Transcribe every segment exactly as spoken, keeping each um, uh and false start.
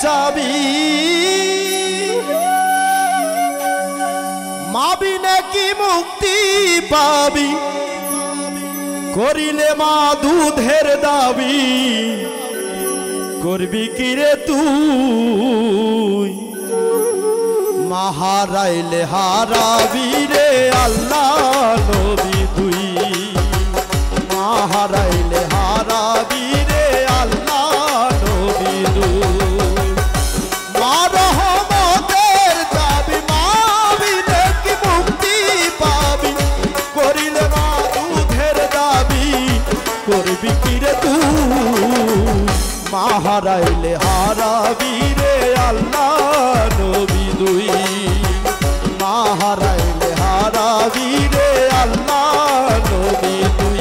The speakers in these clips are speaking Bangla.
চাবি মাবি নাকি মুক্তি পাবি করিলে মা দুধের দাবি করবি কিরে তুই মা হারাইলে হারাবি রে আল্লাহ নবী তুই মা হারাইলে হারাবি রে আল্লাহ নবী তুই মা রহমতের দাবি মাবি নাকি মুক্তি পাবি করিলে মা দুধের দাবি করবি কিরে তুই মা হারাইলে হারাবি রে আল্লাহ নবী তুই মা হারাইলে হারাবি রে আল্লাহ নবী তুই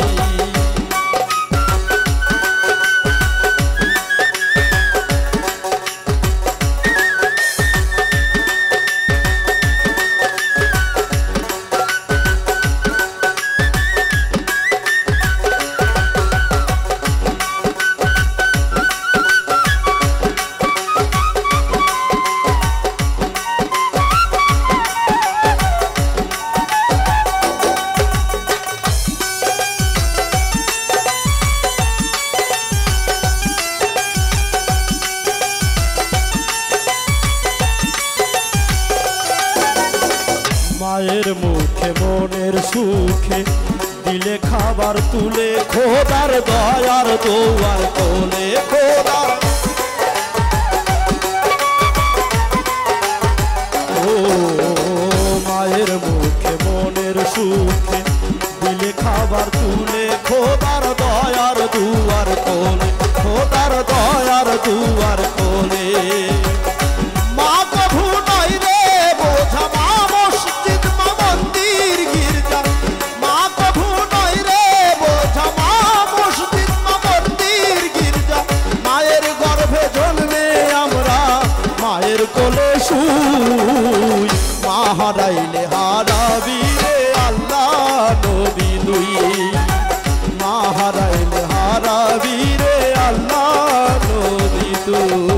মায়ের মুখে মনের সুখে দিলে খাবার তুলে খোদার দয়ার দোয়ার কোলে খোদা ও মায়ের মুখে মনের সুখে দিলে খাবার তুলে খোদার দয়ার দুয়ার কোলে খোদার দয়ার দুয়ার কোলে মা কভু নাই রে বোঝা মা মসজিদ মা মন্দির গির্জা মা কভু নাই রে বোঝা মা মসজিদ মা মন্দির গির্জা মায়ের গর্ভে জন্মে আমরা মায়ের কোলে শুই মা হারাইলে হারাবি রে আল্লাহ নবী তুই মা হারাইলে হারাবি রে আল্লাহ নবী তুই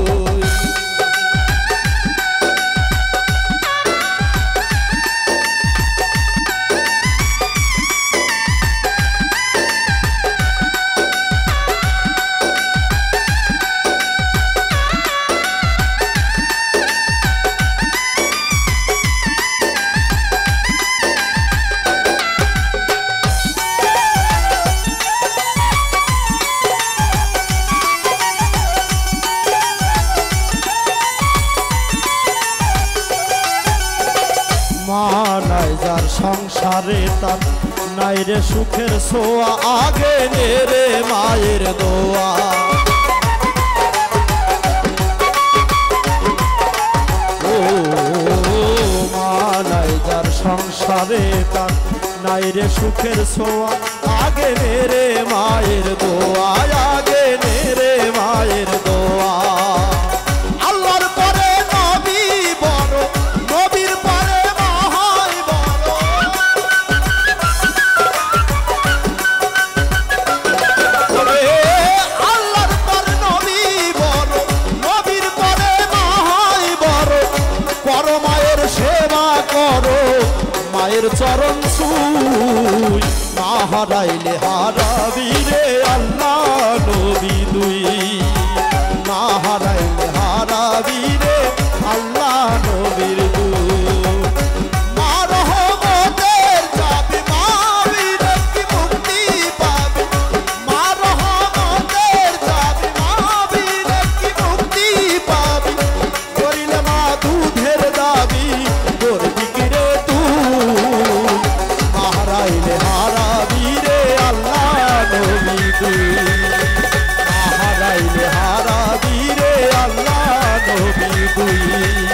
মা নাই যার সংসারে তার নাই রে সুখের ছোঁয়া আগে নে রে মায়ের দোয়া ও মা নাই যার সংসারে তার নাই রে সুখের ছোঁয়া আগে নে রে মায়ের দোয়া আগে নে রে মায়ের দোয়া আল্লাহর পরে নবী বড় নবীর পরে মায়ের চরণ ছুঁই মা হারাইলে হারাবি রে আল্লাহ নবী তুই মা হারাইলে হারাবি রে আল্লাহ নবীর তুই মা রহমতের চাবি মাবি নাকি মুক্তি পাবি মা রহমতের চাবি মাবি নাকি মুক্তি পাবি করিলে মা দুধের দাবি করবি কিরে হারাইলে হারাবি রে আল্লাহ নবী তুই হারাইলে হারাবি রে আল্লাহ নবী তুই।